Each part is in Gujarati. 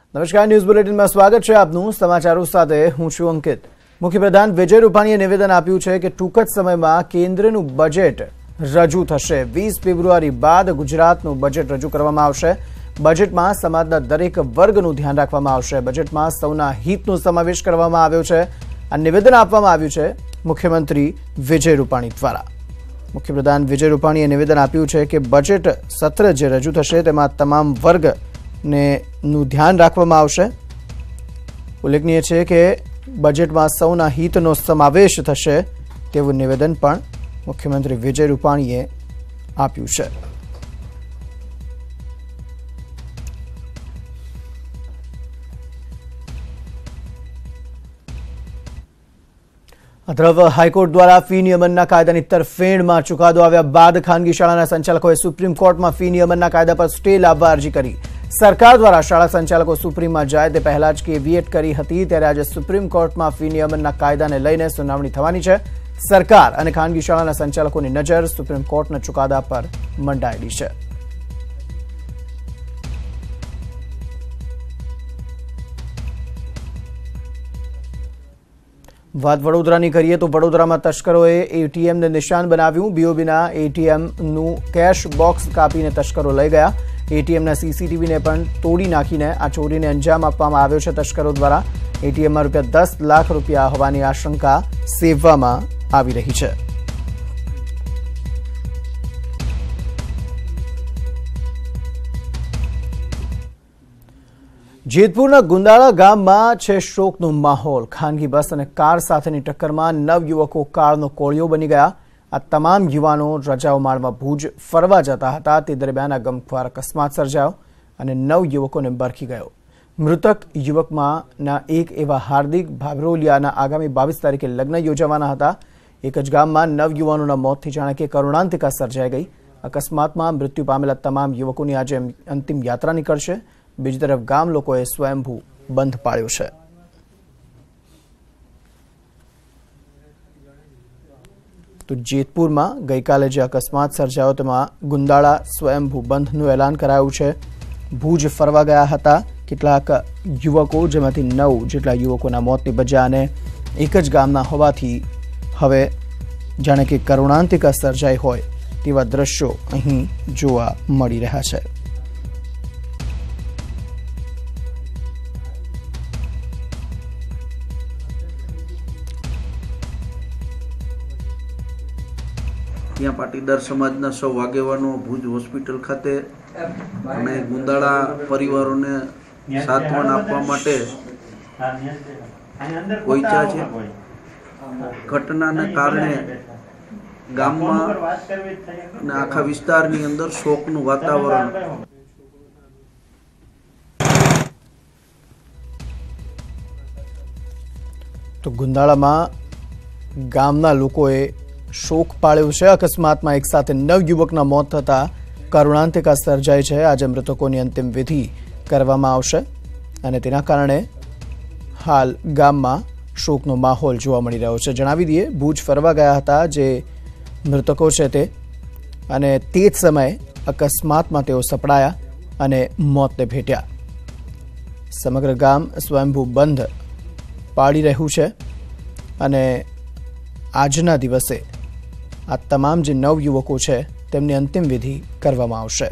નમસ્કાર, ન્યૂઝ બુલેટિનમાં સ્વાગત છે આપનું। સમાચારો સાથે હું છું અંકિત। મુખ્યપ્રધાન વિજય રૂપાણીએ નિવેદન આપ્યું છે કે ટૂંક જ સમયમાં કેન્દ્રનું બજેટ રજૂ થશે। 20 ફેબ્રુઆરી બાદ ગુજરાતનું બજેટ રજૂ કરવામાં આવશે। બજેટમાં સમાજના દરેક વર્ગનું ધ્યાન રાખવામાં આવશે। બજેટમાં સૌના હિતનો સમાવેશ કરવામાં આવ્યો છે। આ નિવેદન આપવામાં આવ્યું છે મુખ્યમંત્રી વિજય રૂપાણી દ્વારા। મુખ્યપ્રધાન વિજય રૂપાણીએ નિવેદન આપ્યું છે કે બજેટ સત્ર જે રજૂ થશે તેમાં તમામ વર્ગનું ધ્યાન રાખવામાં આવશે। ઉલ્લેખનીય છે કે બજેટમાં સૌના હિતનો સમાવેશ થશે તેવું નિવેદન પણ મુખ્યમંત્રી વિજય રૂપાણીએ આપ્યું છે। તરફ હાઈકોર્ટ દ્વારા ફી નિયમનના કાયદાની તરફેણમાં ચુકાદો આવ્યા બાદ ખાનગી શાળાના સંચાલકોએ સુપ્રીમ કોર્ટમાં ફી નિયમનના કાયદા પર સ્ટે લાવવા અરજી કરી। સરકાર દ્વારા શાળા સંચાલકો સુપ્રીમમાં જાય તે પહેલા જ કેવિએટ કરી હતી, ત્યારે આજે સુપ્રીમ કોર્ટમાં ફી નિયમનના કાયદાને લઈને સુનાવણી થવાની છે। સરકાર અને ખાનગી શાળાના સંચાલકોની નજર સુપ્રીમ કોર્ટના ચુકાદા પર મંડાયેલી છે। વાત વડોદરાની કરીએ તો વડોદરામાં તસ્કરોએ એટીએમને નિશાન બનાવ્યું। બીઓબીના એટીએમનું કેશ બોક્સ કાપીને તસ્કરો લઈ ગયા। એટીએમના સીસીટીવીને પણ તોડી નાખીને આ ચોરીને અંજામ આપવામાં આવ્યો છે તસ્કરો દ્વારા। એટીએમમાં ₹10 લાખ હોવાની આશંકા સેવવામાં આવી રહી છે। જેતપુરના ગુંદાળા ગામમાં છે શોકનો માહોલ। ખાનગી બસ અને કાર સાથેની ટક્કરમાં 9 યુવકો કાળનો કોળિયો બની ગયા। આ તમામ યુવાનો રજાઓ માણવા ભુજ ફરવા જતા હતા તે દરમિયાન આ ગમખ્વાર અકસ્માત સર્જાયો અને 9 યુવકોને બરખી ગયો। મૃતક યુવકમાંના એક એવા હાર્દિક ભાભરોલિયાના આગામી 22 તારીખે લગ્ન યોજાવાના હતા। એક જ ગામમાં 9 યુવાનોના મોતથી જાણે કે કરુણાંતિકા સર્જાઈ ગઈ। અકસ્માતમાં મૃત્યુ પામેલા તમામ યુવકોની આજે અંતિમ યાત્રા નીકળશે। બીજી તરફ ગામ લોકોએ સ્વયંભૂ બંધ પાળ્યો છે। તો જેતપુરમાં ગઈકાલે જે અકસ્માત સર્જાયો તેમાં ગુંદાળા સ્વયંભૂ બંધનું એલાન કરાયું છે। ભુજ ફરવા ગયા હતા કેટલાક યુવકો, જેમાંથી 9 જેટલા યુવકોના મોત નિપજ્યા અને એક જ ગામના હોવાથી હવે જાણે કે કરુણાંતિકા સર્જાઈ હોય તેવા દ્રશ્યો અહીં જોવા મળી રહ્યા છે। ત્યાં પાટીદાર સમાજના સૌ આગેવાનો ભુજ હોસ્પિટલ ખાતે અને ગુંદાળા પરિવારોને સાંત્વન આપવા માટે પહોંચ્યા છે। ઘટનાને કારણે ગામમાં અને આખા વિસ્તારની અંદર શોકનું વાતાવરણ। તો ગુંદાળામાં ગામના લોકોએ શોક પાળ્યો છે। અકસ્માતમાં એક સાથે 9 યુવકના મોત થતા કરુણાંતિકા સર્જાઈ છે। આજે મૃતકોની અંતિમ વિધિ કરવામાં આવશે અને તેના કારણે હાલ ગામમાં શોકનો માહોલ જોવા મળી રહ્યો છે। જણાવી દઈએ, ભુજ ફરવા ગયા હતા જે મૃતકો છે તે, અને તે જ સમયે અકસ્માતમાં તેઓ સપડાયા અને મોતને ભેટ્યા। સમગ્ર ગામ સ્વયંભૂ બંધ પાડી રહ્યું છે અને આજના દિવસે આ તમામ જે 9 યુવકો છે તેમની અંતિમ વિધિ કરવામાં આવશે।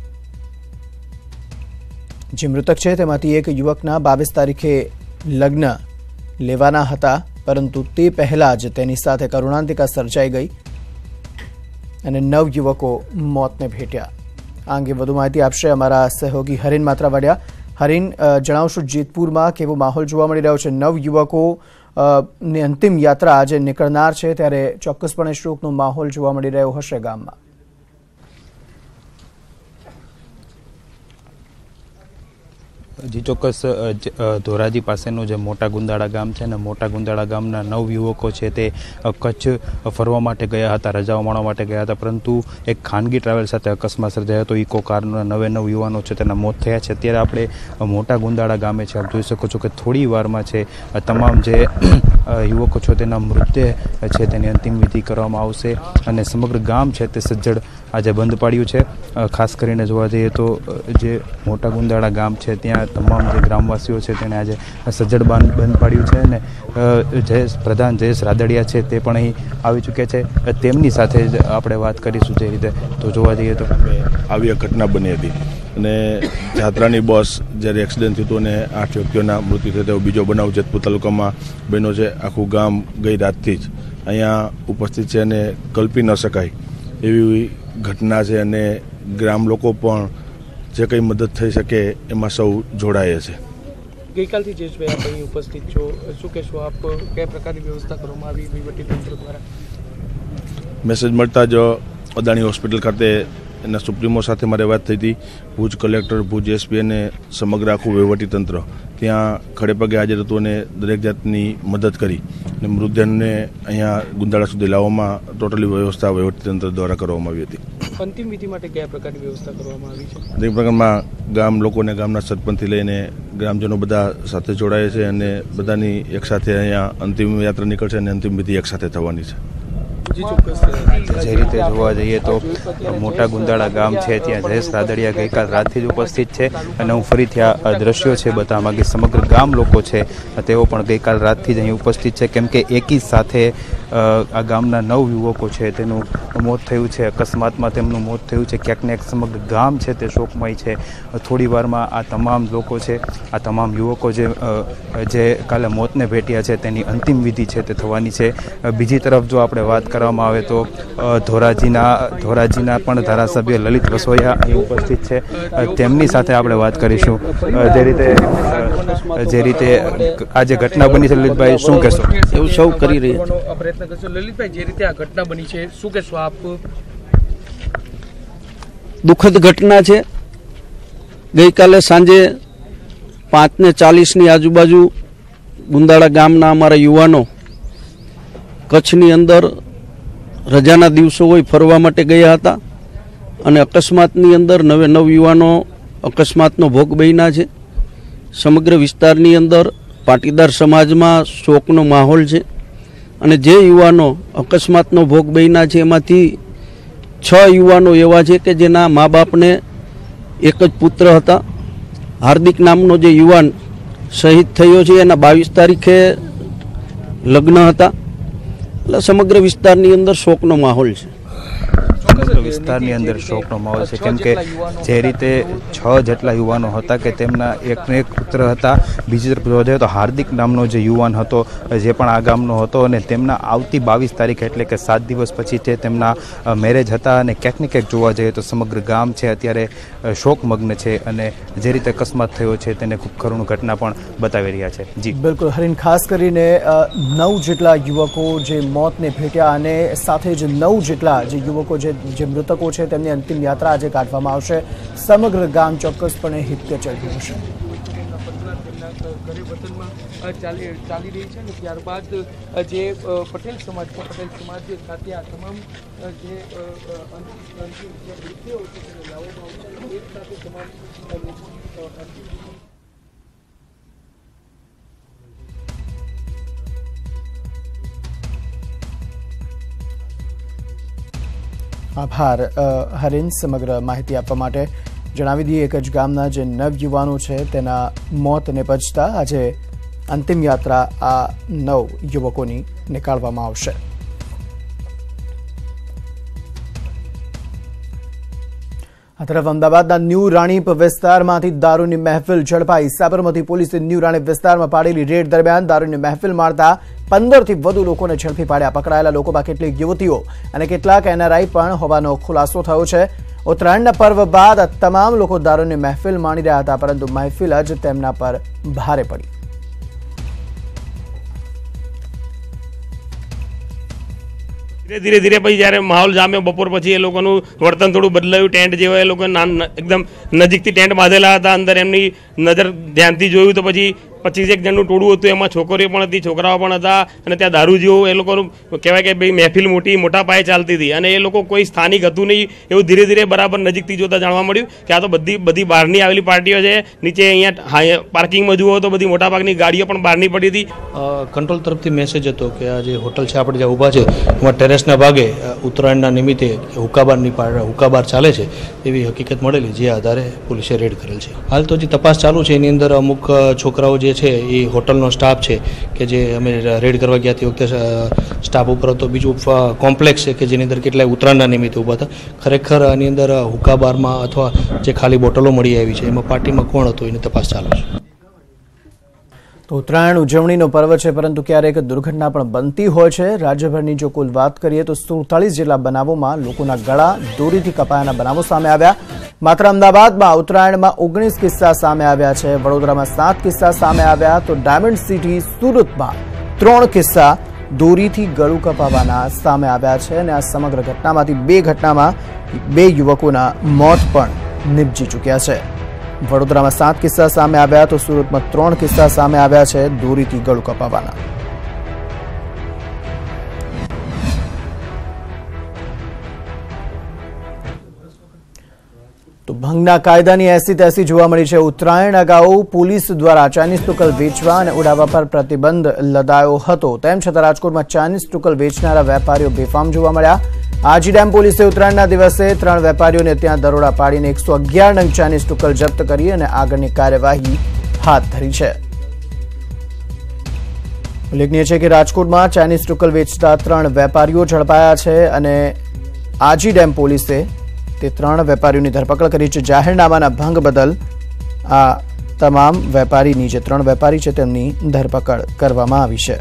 જે મૃતક છે તેમાંથી એક યુવકના 22 તારીખે લગ્ન લેવાના હતા, પરંતુ તે પહેલા જ તેની સાથે કરુણાંતિકા સર્જાઈ ગઈ અને 9 યુવકો મોતને ભેટ્યા। આ અંગે વધુ માહિતી આપશે અમારા સહયોગી હરીન માત્રાવાડિયા। હરીન, જણાવશો જેતપુરમાં કેવો માહોલ જોવા મળી રહ્યો છે? 9 યુવકો ની અંતિમ યાત્રા આજે નીકળનાર છે, ત્યારે ચોક્કસપણે શોકનો માહોલ જોવા મળી રહ્યો હશે ગામમાં। જી ચોક્કસ, ધોરાજી પાસેનું જે મોટા ગુંદાળા ગામ છે ને, મોટા ગુંદાળા ગામના 9 યુવકો છે તે કચ્છ ફરવા માટે ગયા હતા, રજાઓ માણવા માટે ગયા હતા, પરંતુ એક ખાનગી ટ્રાવેલ સાથે અકસ્માત સર્જાયો હતો। ઇકો કારના 9 યુવાનો છે તેના મોત થયા છે। અત્યારે આપણે મોટા ગુંદાળા ગામે છે, આપ જોઈ શકો છો કે થોડી વારમાં છે તમામ જે યુવકો છે તેના મૃતદેહ છે તેની અંતિમ વિધિ કરવામાં આવશે અને સમગ્ર ગામ છે તે સજ્જડ આજે બંધ પાડ્યું છે. ખાસ કરીને જોવા જઈએ તો જે મોટા ગુંદાળા ગામ છે ત્યાં તમામ જે ગ્રામવાસીઓ છે તેને આજે સજ્જડ બંધ પાડ્યું છે અને પ્રધાન જયેશ રાદડિયા છે તે પણ અહીં આવી ચૂક્યા છે. તેમની સાથે જ આપણે વાત કરીશું જે રીતે. તો જોવા જઈએ તો આવી એક ઘટના બની હતી અને જાત્રાની બસ જ્યારે એક્સિડન્ટ થયું હતું અને 8 વ્યક્તિઓના મૃત્યુ થયા તેવો બીજો બનાવ જેતપુર તાલુકામાં બન્યો છે. આખું ગામ ગઈ રાતથી જ અહીંયા ઉપસ્થિત છે અને કલ્પી ન શકાય એવી ઘટના છે અને ગ્રામ લોકો પણ જે કંઈ મદદ થઈ શકે એમાં સૌ જોડાયા છે. ગઈકાલથી જયેશભાઈ આપ અહીં ઉપસ્થિત છો, શું કહેશો આપ? કયા પ્રકારની વ્યવસ્થા કરવામાં આવી વહીવટીતંત્ર દ્વારા? મેસેજ મળતા જ અદાણી હોસ્પિટલ ખાતે એના સુપ્રીમો સાથે મારે વાત થઈ હતી. ભુજ કલેક્ટર, ભુજ એસપી અને સમગ્ર આખું વહીવટીતંત્ર ત્યાં ખડે પગે હાજર હતું અને દરેક જાતની મદદ કરી અને મૃતદેહને અહીંયા ગુંદાળા સુધી લાવવામાં ટોટલી વ્યવસ્થા વહીવટીતંત્ર દ્વારા કરવામાં આવી હતી. અંતિમ વિધિ માટે કયા પ્રકારની વ્યવસ્થા કરવામાં આવી છે? દરેક પ્રકારમાં ગામ લોકોને ગામના સરપંચથી લઈને ગ્રામજનો બધા સાથે જોડાય છે અને બધાની એકસાથે અહીંયા અંતિમ યાત્રા નીકળશે અને અંતિમ વિધિ એકસાથે થવાની છે. જે રીતે જોવા જઈએ તો મોટા ગુંદાળા ગામ છે ત્યાં જયેશ રાદડિયા ગઈકાલ રાતથી જ ઉપસ્થિત છે અને હું ફરીથી આ દ્રશ્યો છે બતાવવા માંગીશ. સમગ્ર ગામ લોકો છે તેઓ પણ ગઈકાલ રાતથી જ અહીં ઉપસ્થિત છે કેમ કે એકી સાથે આ ગામના 9 યુવકો છે તેનું મોત થયું છે. અકસ્માતમાં તેમનું મોત થયું છે. ક્યાંક ને ક્યાંક સમગ્ર ગામ છે તે શોકમય છે. થોડી વારમાં આ તમામ લોકો છે, આ તમામ યુવકો જે કાલે મોતને ભેટ્યા છે તેની અંતિમ વિધિ છે તે થવાની છે. બીજી તરફ જો આપણે વાત કરવામાં આવે તો ધોરાજીના પણ ધારાસભ્ય લલિત વસોયા અહીં ઉપસ્થિત છે. તેમની સાથે આપણે વાત કરીશું. જે રીતે આ જે ઘટના બની છે, લલિતભાઈ શું કહેશો? એવું સૌ કરી રહ્યા પ્રયત્ન કરશો. લલિતભાઈ, જે રીતે આ ઘટના બની છે શું કહેશો આપ? દુઃખદ ઘટના છે. ગઈકાલે સાંજે 5:40ની આજુબાજુ ગુંદાળા ગામના અમારા યુવાનો કચ્છની અંદર રજાના દિવસો હોય ફરવા માટે ગયા હતા અને અકસ્માતની અંદર 9 યુવાનો અકસ્માતનો ભોગ બન્યા છે. સમગ્ર વિસ્તારની અંદર પાટીદાર સમાજમાં શોકનો માહોલ છે અને જે યુવાનો અકસ્માતનો ભોગ બન્યા છે એમાંથી 6 યુવાનો એવા છે કે જેના મા બાપને એક જ પુત્ર હતા. હાર્દિક નામનો જે યુવાન શહીદ થયો છે એના 22 તારીખે લગ્ન હતા. એટલે સમગ્ર વિસ્તારની અંદર શોકનો માહોલ છે. વિસ્તારની અંદર શોકનો માહોલ છે કેમ કે જે રીતે 6 જેટલા યુવાનો હતા કે તેમના એકને એક પુત્ર હતા. બીજી તરફ જોવા જઈએ તો હાર્દિક નામનો જે યુવાન હતો જે પણ આ ગામનો હતો અને તેમના આવતી 22 તારીખે એટલે કે 7 દિવસ પછી તે તેમના મેરેજ હતા અને ક્યાંક ને ક્યાંક જોવા જઈએ તો સમગ્ર ગામ છે અત્યારે શોકમગ્ન છે અને જે રીતે અકસ્માત થયો છે તેને ખૂબ કરુણ ઘટના પણ બતાવી રહ્યા છે. જી બિલકુલ હરીન, ખાસ કરીને 9 જેટલા યુવકો જે મોતને ભેટ્યા અને સાથે જ 9 જેટલા જે યુવકો જે મૃતકો છે તેમની અંતિમ યાત્રા આજે કાઢવામાં આવશે. સમગ્ર ગામ ચોક્કસપણે હિતકે ચડ્યું હશે. ચાલી રહી છે ને ત્યારબાદ જે પટેલ સમાજ સાથે આ તમામ જે મૃત્યુઓ છે તેને લાવવામાં આવશે. એક સાથે તમામ આભાર હરીન સમગ્ર માહિતી આપવા માટે. જણાવી દઈએ એક જ ગામના જે 9 યુવાનો છે તેના મોત નિપજતા આજે અંતિમ યાત્રા આ 9 યુવકોની નીકાળવામાં આવશે. આ તરફ અમદાવાદના ન્યૂ રાણીપ વિસ્તારમાંથી દારૂની મહેફિલ ઝડપાઈ. સાબરમતી પોલીસે ન્યૂ રાણીપ વિસ્તારમાં પાડેલી રેડ દરમિયાન દારૂની મહેફિલ માણતા 15થી વધુ લોકોને ઝડપી પાડ્યા. પકડાયેલા લોકોમાં કેટલીક યુવતીઓ અને કેટલાક NRI પણ હોવાનો ખુલાસો થયો છે. ઉત્તરાયણના પર્વ બાદ આ તમામ લોકો દારૂની મહેફિલ માણી રહ્યા હતા પરંતુ મહેફિલ જ તેમના પર ભારે પડી. ધીરે ધીરે પછી જ્યારે માહોલ જામ્યો બપોર પછી એ લોકોનું વર્તન થોડું બદલાયું. ટેન્ટ જેવા એ લોકો એકદમ નજીકથી ટેન્ટ બાંધેલા હતા. અંદર એમની નજર ધ્યાનથી જોયું તો પછી 25 જણનું ટોળું હતું, એમાં છોકરીઓ પણ હતી, છોકરાઓ પણ હતા, અને ત્યાં દારૂ જેવું એ લોકોનું કહેવાય કે ભાઈ મહેફિલ મોટા પાયે ચાલતી હતી, અને એ લોકો કોઈ સ્થાનિક હતું નહીં. એવું ધીરે ધીરે બરાબર નજીકથી જોતા જાણવા મળ્યું કે આ તો બધી બહારની આવેલી પાર્ટીઓ છે. નીચે અહીંયા પાર્કિંગમાં જુઓ તો બધી મોટાભાગની ગાડીઓ પણ બહારની પડી હતી. કંટ્રોલ તરફથી મેસેજ હતો કે આ જે હોટલ છે આપણે જ્યાં ઊભા છે એમાં ટેરેસના ભાગે ઉત્તરાયણના નિમિત્તે હુક્કાબાર ચાલે છે એવી હકીકત મળેલી, જે આધારે પોલીસે રેડ કરેલ છે. હાલ તો જે તપાસ ચાલુ છે એની અંદર અમુક છોકરાઓ જે છે એ હોટલનો સ્ટાફ છે કે જે અમે રેડ કરવા ગયા તે વખતે સ્ટાફ ઉપર હતો. બીજું કોમ્પ્લેક્સ છે કે જેની અંદર કેટલાય ઉત્તરાયણના નિમિત્તે ઊભા હતા. ખરેખર આની અંદર હુક્કાબારમાં અથવા જે ખાલી બોટલો મળી આવી છે એમાં પાર્ટીમાં કોણ હતું એની તપાસ ચાલુ છે. તો ઉત્તરાયણ ઉજવણીનો પર્વ છે, પરંતુ ક્યારેક દુર્ઘટના પણ બનતી હોય છે. રાજ્યભરની જો કુલ વાત કરીએ તો 47 જેટલા બનાવોમાં લોકોના ગળા દોરીથી કપાયાના બનાવો સામે આવ્યા. માત્ર અમદાવાદમાં ઉત્તરાયણમાં 19 કિસ્સા સામે આવ્યા છે. વડોદરામાં 7 કિસ્સા સામે આવ્યા, તો ડાયમંડ સિટી સુરતમાં 3 કિસ્સા દોરીથી ગળું કપાવાના સામે આવ્યા છે. અને આ સમગ્ર ઘટનામાંથી 2 ઘટનામાં 2 યુવકોના મોત પણ નિપજી ચૂક્યા છે. વડોદરામાં 7 કિસ્સા સામે આવ્યા, તો સુરતમાં 3 કિસ્સા સામે આવ્યા છે દોરીથી ગળું કપાવાના. તો ભંગના કાયદાની એસી તેસી જોવા મળી છે. ઉત્તરાયણ અગાઉ પોલીસ દ્વારા ચાઇનીઝ ટુકલ વેચવા અને ઉડાવવા પર પ્રતિબંધ લદાયો હતો. તેમ છતાં રાજકોટમાં ચાઇનીઝ ટુકલ વેચનારા વેપારીઓ બેફામ જોવા મળ્યા. આજી ડેમ પોલીસે ઉત્તરાયણના દિવસે 3 વેપારીઓને ત્યાં દરોડા પાડીને 111 નંગ ચાઇનીઝ ટુકલ જપ્ત કરી અને આગળની કાર્યવાહી હાથ ધરી છે. ઉલ્લેખનીય છે કે રાજકોટમાં ચાઇનીઝ ટુકલ વેચતા 3 વેપારીઓ ઝડપાયા છે અને આજી ડેમ પોલીસે તે 3 વેપારીઓની ધરપકડ કરી છે. જાહેરનામાના ભંગ બદલ આ તમામ વેપારીની જે 3 વેપારી છે તેમની ધરપકડ કરવામાં આવી છે.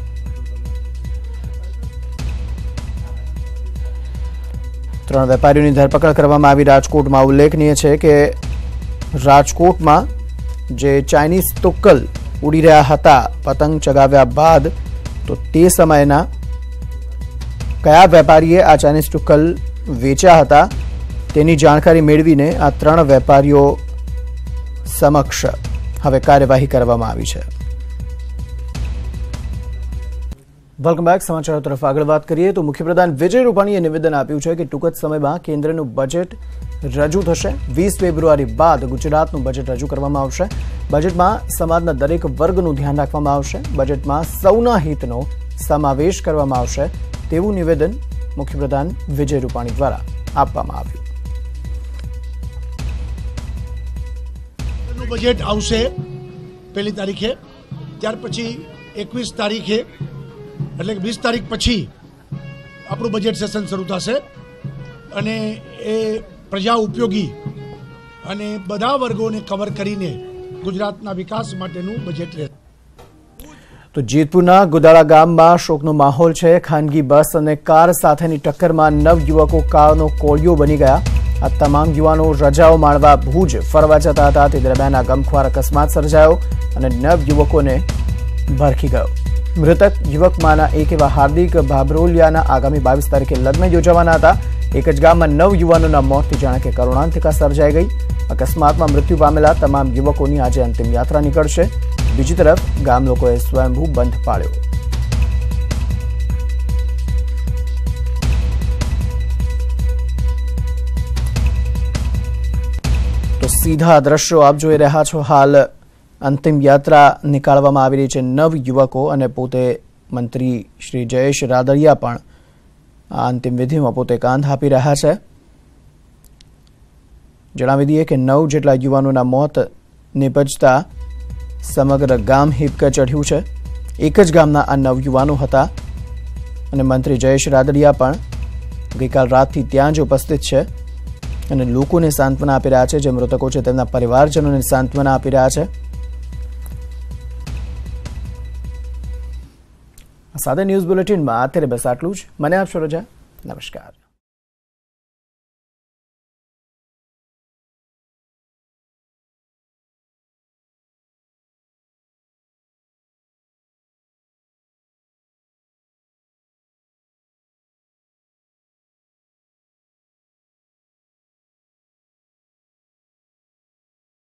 ત્રણ વેપારીઓની ધરપકડ કરવામાં આવી રાજકોટમાં. ઉલ્લેખનીય છે કે રાજકોટમાં જે ચાઇનીઝ તુક્કલ ઉડી રહ્યા હતા પતંગ ચગાવ્યા બાદ, તો તે સમયના કયા વેપારીએ આ ચાઇનીઝ તુક્કલ વેચ્યા હતા તેની જાણકારી મેળવીને આ 3 વેપારીઓ સમક્ષ હવે કાર્યવાહી કરવામાં આવી છે. Welcome back. સમાચારો તરફ આગળ વાત કરીએ તો મુખ્યપ્રધાન વિજય રૂપાણીએ નિવેદન આપ્યું છે કે ટૂંક જ સમયમાં કેન્દ્રનું બજેટ રજૂ થશે. 20 ફેબ્રુઆરી બાદ ગુજરાતનું બજેટ રજૂ કરવામાં આવશે. બજેટમાં સમાજના દરેક વર્ગનું ધ્યાન રાખવામાં આવશે. બજેટમાં સૌના હિતનો સમાવેશ કરવામાં આવશે તેવું નિવેદન મુખ્યપ્રધાન વિજય રૂપાણી દ્વારા આપવામાં આવ્યું. બજેટ આવશે 1 તારીખે, ત્યાર પછી 21 તારીખે એટલે કે 20 તારીખ પછી આપણું બજેટ સેશન શરૂ થશે અને એ પ્રજા ઉપયોગી અને બધા વર્ગોને કવર કરીને ગુજરાતના વિકાસ માટેનું બજેટ રહેશે. તો જેતપુરના ગુદાળા ગામમાં શોકનો માહોલ છે. ખાનગી બસ અને કાર સાથેની ટક્કરમાં 9 યુવકો કાળનો કોળિયો બની ગયા. આ તમામ યુવાનો રજાઓ માણવા ભુજ ફરવા જતા હતા. તે દરમિયાન આ ગમખ્વાર અકસ્માત સર્જાયો અને 9 યુવકોને ભરખી ગયો. મૃતક યુવકમાંના એક એવા હાર્દિક ભાભરોલિયાના આગામી 22 તારીખે લગ્ન યોજાવાના હતા. એક જ ગામમાં 9 યુવાનોના મોતથી જાણે કે કરુણાંતિકા સર્જાઈ ગઈ. અકસ્માતમાં મૃત્યુ પામેલા તમામ યુવકોની આજે અંતિમ યાત્રા નીકળશે. બીજી તરફ ગામ લોકોએ સ્વયંભૂ બંધ પાળ્યો. તો સીધા દ્રશ્યો આપ જોઈ રહ્યા છો. હાલ અંતિમ યાત્રા નીકાળવામાં આવી રહી છે. 9 યુવકો અને પોતે મંત્રી શ્રી જયેશ રાદડિયા પણ આ અંતિમ વિધિમાં પોતે કાંધ આપી રહ્યા છે. જણાવી દઈએ કે 9 જેટલા યુવાનોના મોત નિપજતા સમગ્ર ગામ હિબકે ચઢ્યું છે. એક જ ગામના આ 9 યુવાનો હતા અને મંત્રી જયેશ રાદડિયા પણ ગઈકાલ રાતથી ત્યાં જ ઉપસ્થિત છે અને લોકોને સાંત્વના આપી રહ્યા છે. જે મૃતકો છે તેમના પરિવારજનોને સાંત્વના આપી રહ્યા છે. સાથે ન્યૂઝ બુલેટિનમાં અત્યારે બસ આટલું જ. મને આપશો રજા. નમસ્કાર.